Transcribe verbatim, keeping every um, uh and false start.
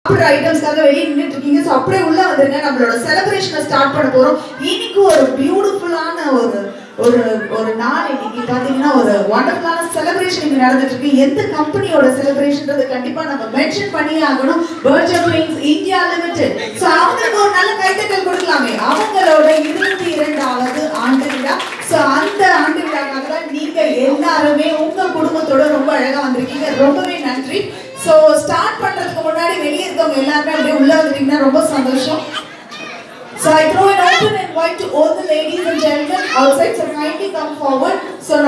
ஐட்டம்ஸ்க்காக வெளியே நின்றுட்டு இருக்கீங்க. ஸோ அப்படியே உள்ள வந்துருங்க. நம்மளோட செலிப்ரேஷனை ஸ்டார்ட் பண்ண போறோம். இன்னைக்கு ஒரு பியூட்டிஃபுல்லான ஒரு ஒரு ஒரு நாள். இன்னைக்கு பாத்தீங்கன்னா ஒரு வண்டர்ஃபுல்லான செலிப்ரேஷன் இங்க நடந்துட்டு இருக்கு. எந்த கம்பெனியோட செலிப்ரேஷன்றது கண்டிப்பா நம்ம மென்ஷன் பண்ணியே ஆகணும். Berger Paints India Limited. So அவங்களுக்கு ஒரு நல்ல கைத்தட்டல் கொடுக்கலாமே. அவங்களோட இருபத்தி இரண்டாவது ஆண்டு விழா. ஸோ அந்த ஆண்டு விழாக்காக தான் நீங்க எல்லாருமே உங்க குடும்பத்தோட ரொம்ப அழகா வந்திருக்கீங்க. ரொம்பவே நன்றி. ஸோ ஸ்டார்ட் பண்றதுக்கு முன்னாடி வெளியே இருக்கவங்க எல்லாருமே அப்படியே உள்ள வந்துட்டீங்கன்னா ரொம்ப சந்தோஷம். So I throw an open invite to all the ladies and gentlemen outside, so kindly come forward. So